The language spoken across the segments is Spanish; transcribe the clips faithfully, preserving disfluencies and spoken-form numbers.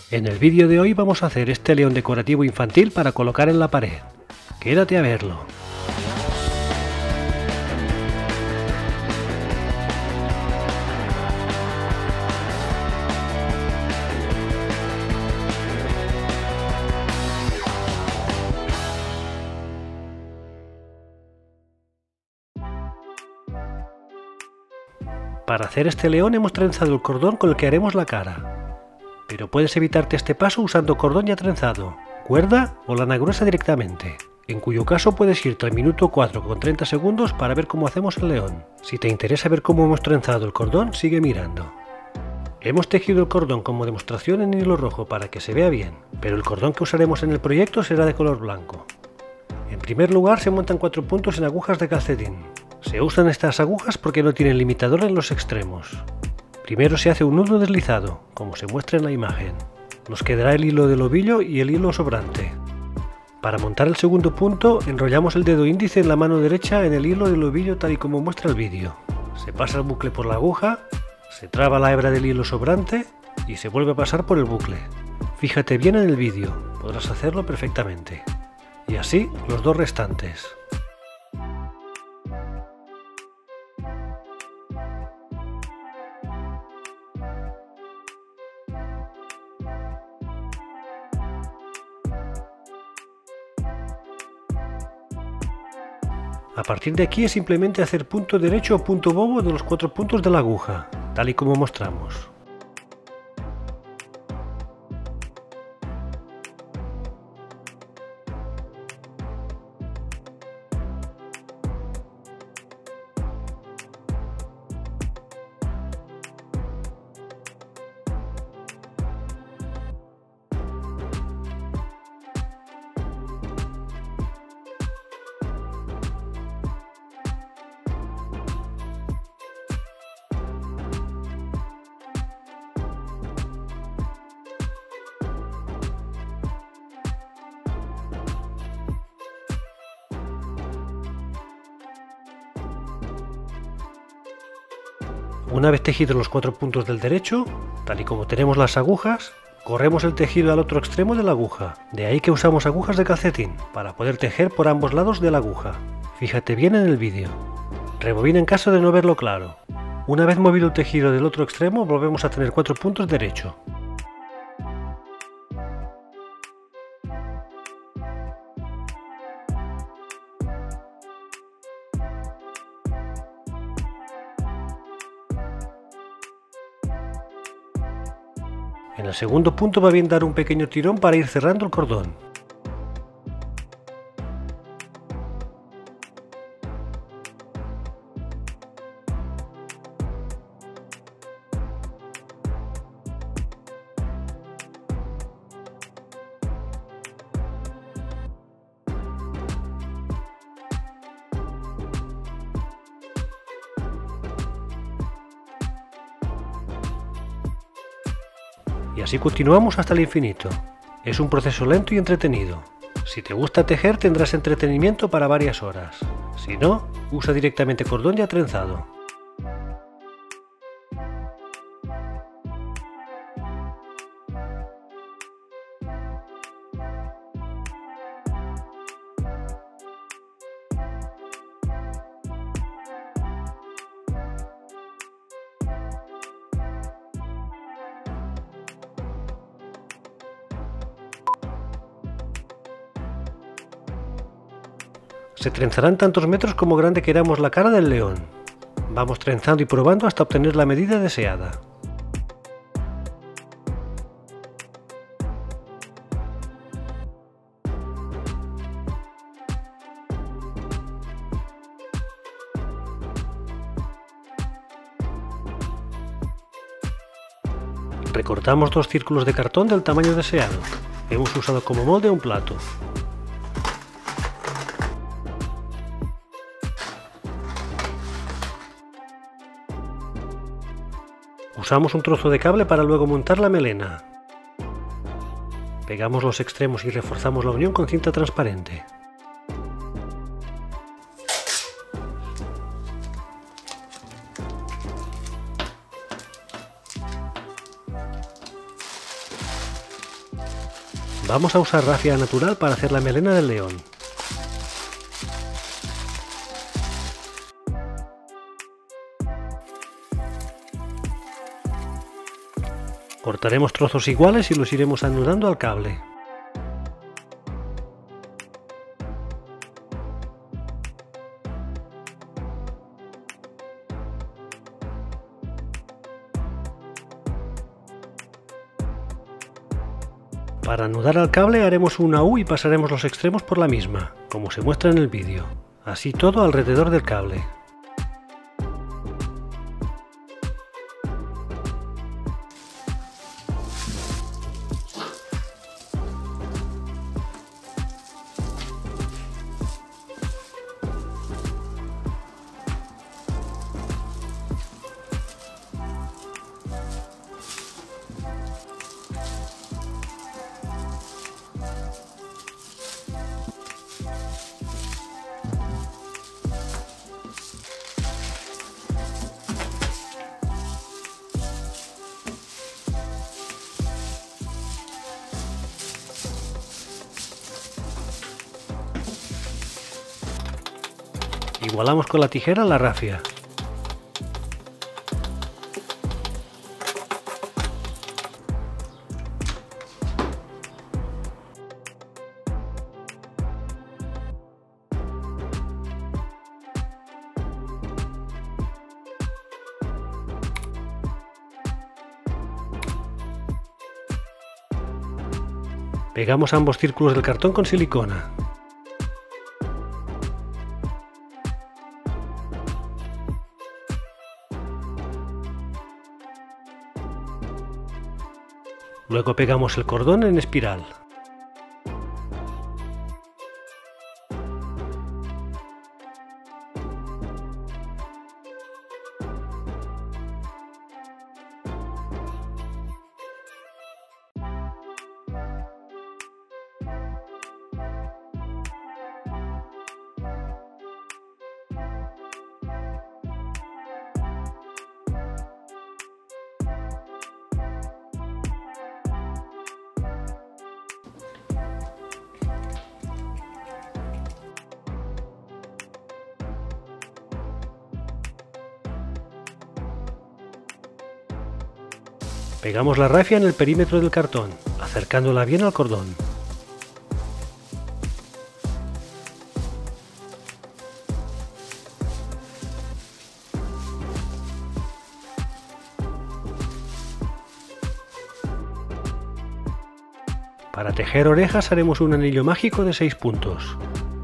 En el vídeo de hoy vamos a hacer este león decorativo infantil para colocar en la pared. Quédate a verlo. Para hacer este león hemos trenzado el cordón con el que haremos la cara. Pero puedes evitarte este paso usando cordón ya trenzado, cuerda o lana gruesa directamente, en cuyo caso puedes irte al minuto cuatro con treinta segundos para ver cómo hacemos el león. Si te interesa ver cómo hemos trenzado el cordón, sigue mirando. Hemos tejido el cordón como demostración en hilo rojo para que se vea bien, pero el cordón que usaremos en el proyecto será de color blanco. En primer lugar se montan cuatro puntos en agujas de calcetín. Se usan estas agujas porque no tienen limitador en los extremos. Primero se hace un nudo deslizado, como se muestra en la imagen. Nos quedará el hilo del ovillo y el hilo sobrante. Para montar el segundo punto, enrollamos el dedo índice en la mano derecha en el hilo del ovillo tal y como muestra el vídeo. Se pasa el bucle por la aguja, se traba la hebra del hilo sobrante y se vuelve a pasar por el bucle. Fíjate bien en el vídeo, podrás hacerlo perfectamente. Y así los dos restantes. A partir de aquí es simplemente hacer punto derecho o punto bobo de los cuatro puntos de la aguja, tal y como mostramos. Una vez tejidos los cuatro puntos del derecho, tal y como tenemos las agujas, corremos el tejido al otro extremo de la aguja. De ahí que usamos agujas de calcetín, para poder tejer por ambos lados de la aguja. Fíjate bien en el vídeo. Rebobina en caso de no verlo claro. Una vez movido el tejido del otro extremo, volvemos a tener cuatro puntos derecho. En el segundo punto va bien dar un pequeño tirón para ir cerrando el cordón. Y así continuamos hasta el infinito. Es un proceso lento y entretenido. Si te gusta tejer tendrás entretenimiento para varias horas. Si no, usa directamente cordón ya trenzado. Se trenzarán tantos metros como grande queramos la cara del león. Vamos trenzando y probando hasta obtener la medida deseada. Recortamos dos círculos de cartón del tamaño deseado. Hemos usado como molde un plato. Usamos un trozo de cable para luego montar la melena. Pegamos los extremos y reforzamos la unión con cinta transparente. Vamos a usar rafia natural para hacer la melena del león. Cortaremos trozos iguales y los iremos anudando al cable. Para anudar al cable haremos una U y pasaremos los extremos por la misma, como se muestra en el vídeo. Así todo alrededor del cable. Igualamos con la tijera la rafia. Pegamos ambos círculos del cartón con silicona. Luego pegamos el cordón en espiral. Pegamos la rafia en el perímetro del cartón, acercándola bien al cordón. Para tejer orejas haremos un anillo mágico de seis puntos.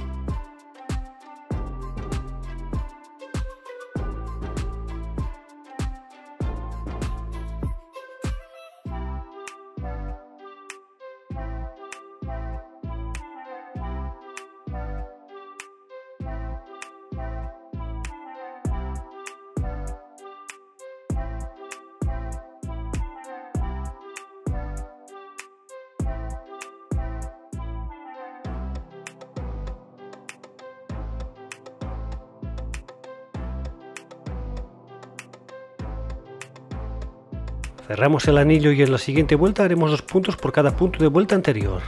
Cerramos el anillo y en la siguiente vuelta haremos dos puntos por cada punto de vuelta anterior.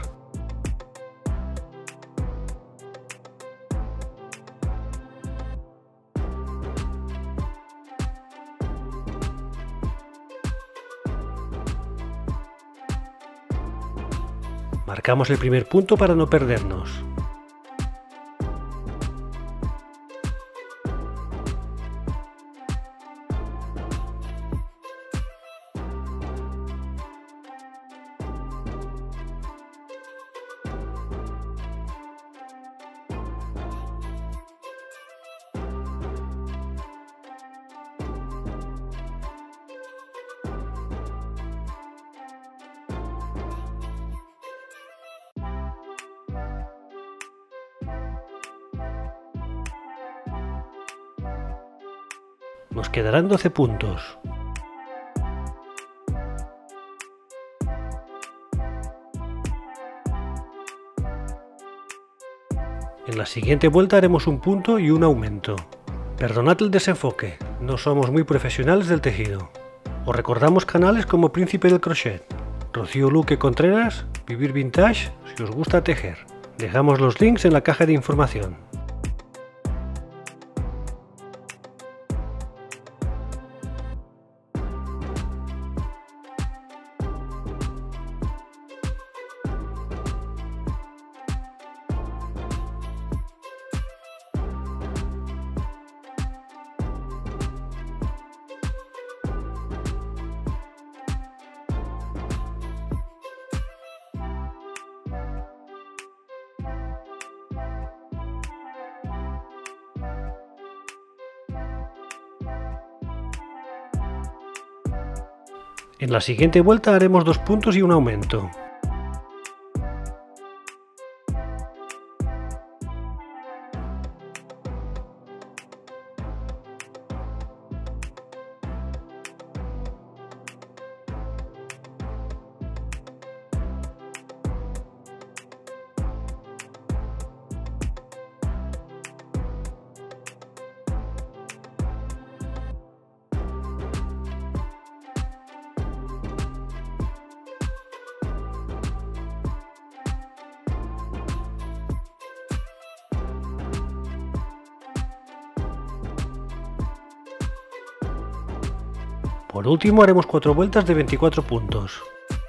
Marcamos el primer punto para no perdernos. Nos quedarán doce puntos. En la siguiente vuelta haremos un punto y un aumento. Perdonad el desenfoque, no somos muy profesionales del tejido. Os recordamos canales como Príncipe del Crochet, Rocío Luque Contreras Vivir Vintage si os gusta tejer. Dejamos los links en la caja de información. En la siguiente vuelta haremos dos puntos y un aumento. Por último haremos cuatro vueltas de veinticuatro puntos.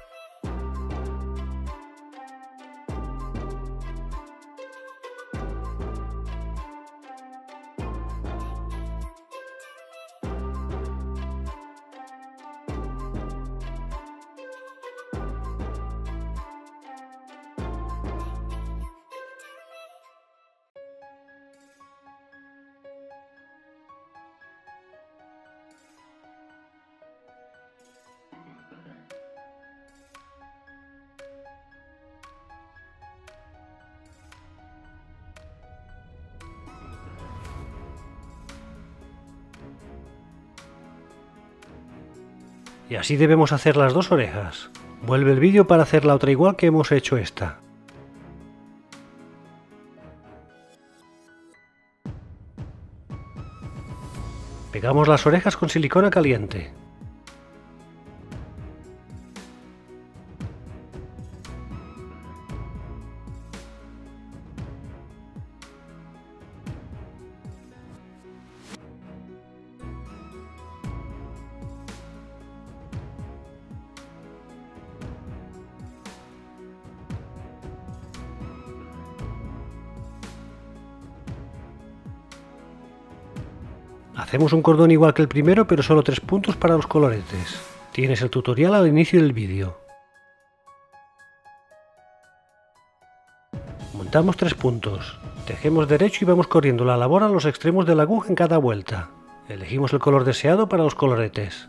Y así debemos hacer las dos orejas. Vuelve el vídeo para hacer la otra igual que hemos hecho esta. Pegamos las orejas con silicona caliente. Hacemos un cordón igual que el primero, pero solo tres puntos para los coloretes. Tienes el tutorial al inicio del vídeo. Montamos tres puntos. Tejemos derecho y vamos corriendo la labor a los extremos de la aguja en cada vuelta. Elegimos el color deseado para los coloretes.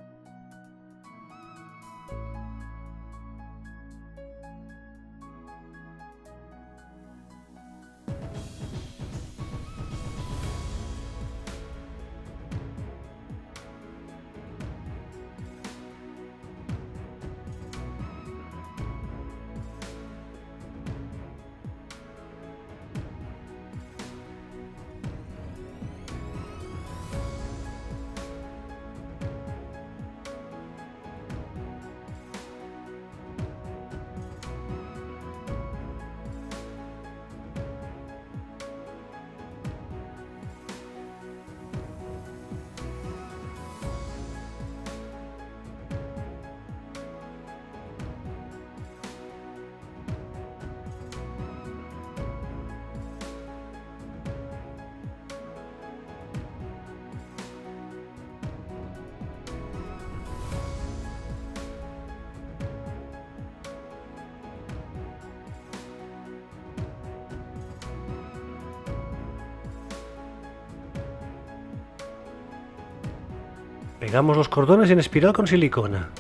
Pegamos los cordones en espiral con silicona.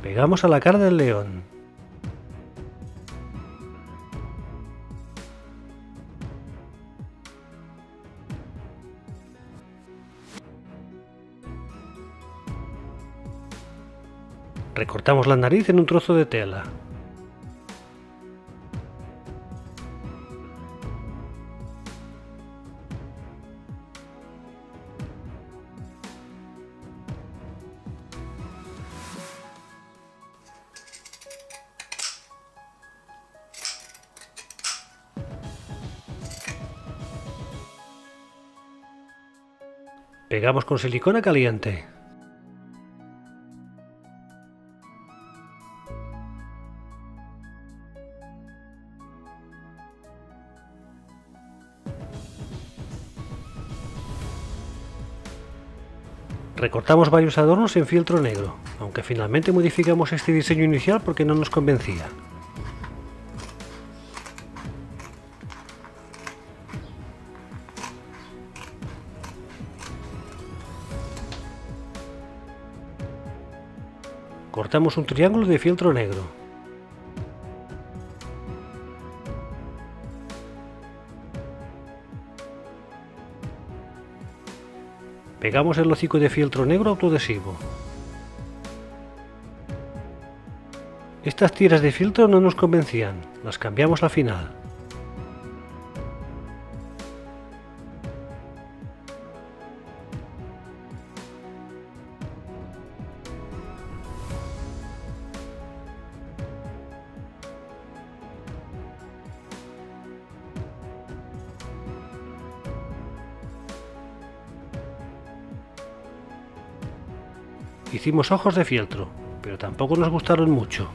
Pegamos a la cara del león. Recortamos la nariz en un trozo de tela. Pegamos con silicona caliente. Recortamos varios adornos en fieltro negro, aunque finalmente modificamos este diseño inicial porque no nos convencía. Cortamos un triángulo de fieltro negro. Pegamos el hocico de fieltro negro autoadhesivo. Estas tiras de fieltro no nos convencían, las cambiamos al final. Hicimos ojos de fieltro, pero tampoco nos gustaron mucho.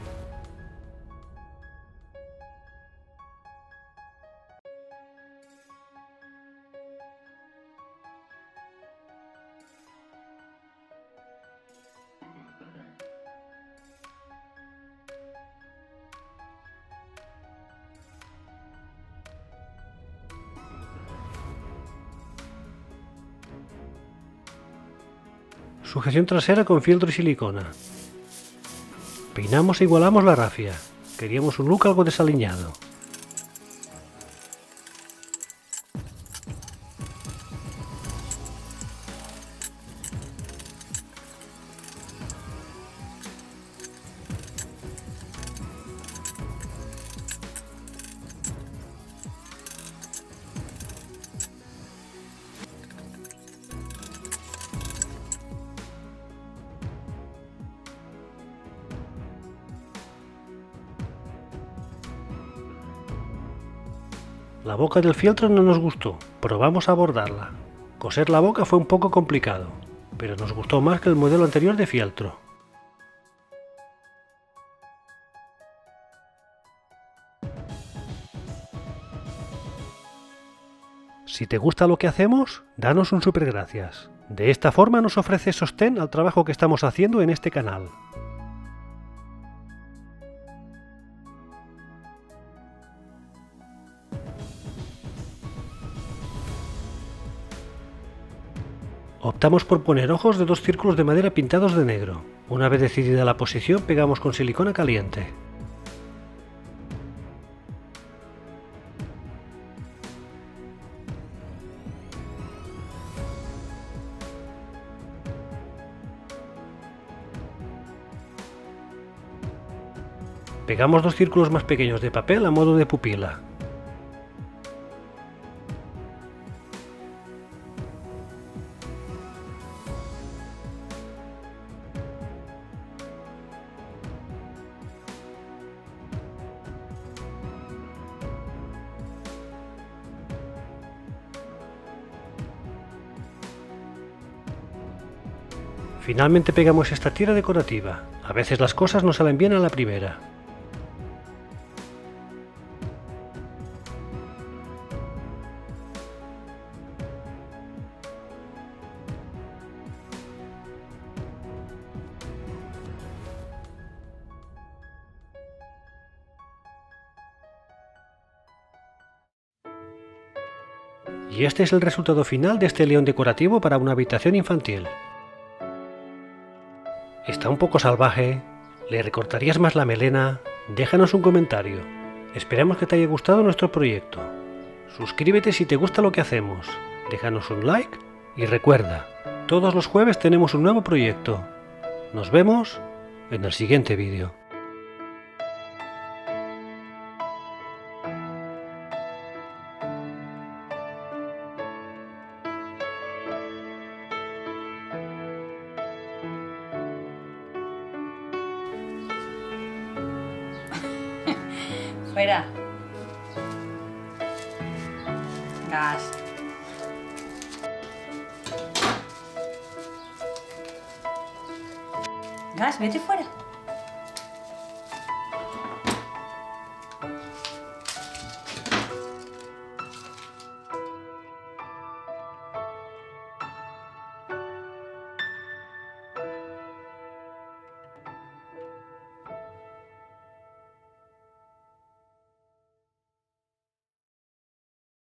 Sujeción trasera con fieltro y silicona. Peinamos e igualamos la rafia. Queríamos un look algo desaliñado. La boca del fieltro no nos gustó, probamos a bordarla. Coser la boca fue un poco complicado, pero nos gustó más que el modelo anterior de fieltro. Si te gusta lo que hacemos, danos un super gracias. De esta forma nos ofrece sostén al trabajo que estamos haciendo en este canal. Optamos por poner ojos de dos círculos de madera pintados de negro. Una vez decidida la posición, pegamos con silicona caliente. Pegamos dos círculos más pequeños de papel a modo de pupila. Finalmente pegamos esta tira decorativa. A veces las cosas no salen bien a la primera. Y este es el resultado final de este león decorativo para una habitación infantil. Está un poco salvaje. ¿Le recortarías más la melena? Déjanos un comentario. Esperamos que te haya gustado nuestro proyecto. Suscríbete si te gusta lo que hacemos. Déjanos un like y recuerda, todos los jueves tenemos un nuevo proyecto. Nos vemos en el siguiente vídeo. Fuera. Gas. Gas, vete fuera.